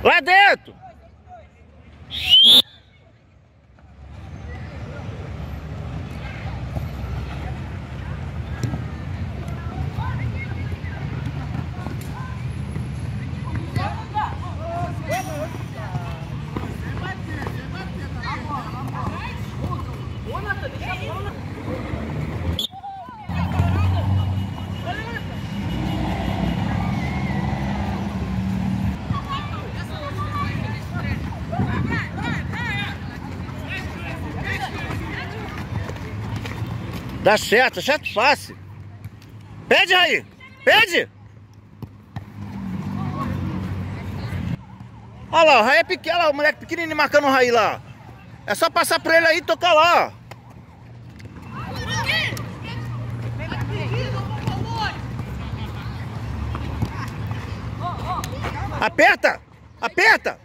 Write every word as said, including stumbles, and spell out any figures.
Lá dentro! Dá certo, certo fácil. Pede aí, pede. Olha lá, o Raí é pequeno, olha lá, o moleque pequenininho marcando o Raí lá. É só passar pra ele aí e tocar lá. Aperta, aperta.